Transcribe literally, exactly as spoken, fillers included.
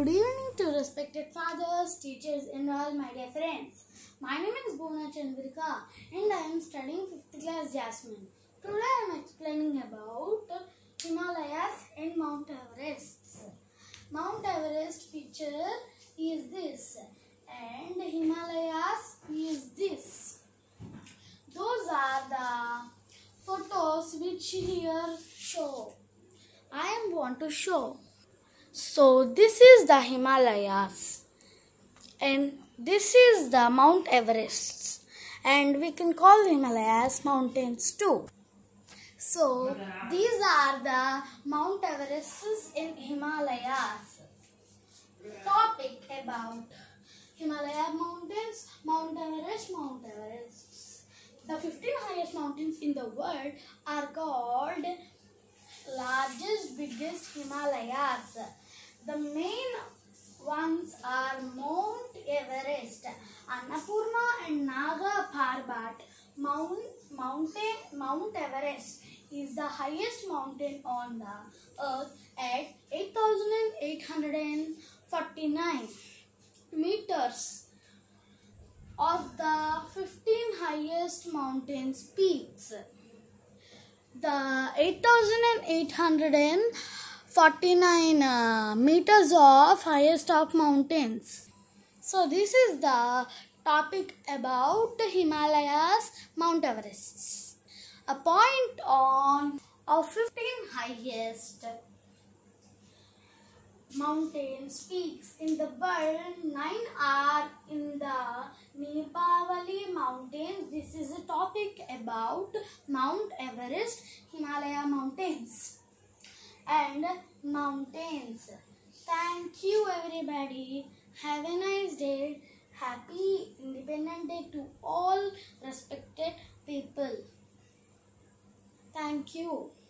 Good evening to respected fathers, teachers and all my dear friends. My name is Bhuvana Chandrika and I am studying fifth class Jasmine. Today I am explaining about Himalayas and Mount Everest. Mount Everest picture is this and Himalayas is this. Those are the photos which here show. I am want to show. So this is the Himalayas and this is the Mount Everest, and we can call Himalayas mountains too. So these are the Mount Everests in Himalayas. Topic about Himalaya mountains, Mount Everest, Mount Everest. The fifteen highest mountains in the world are called largest, biggest Himalayas. The main ones are Mount Everest, Annapurna and Naga Parbat. Mount, mountain, Mount Everest is the highest mountain on the earth at eight thousand eight hundred forty-nine meters. Of the fifteen highest mountains peaks, the eight thousand eight hundred forty-nine uh, meters of highest of mountains. So this is the topic about the Himalayas, Mount Everest. A point on of fifteen highest mountains peaks in the world, nine are in the Nepali mountains. This is a topic about Mount Everest, Himalaya mountains and mountains. Thank you everybody. Have a nice day. Happy Independence Day to all respected people. Thank you.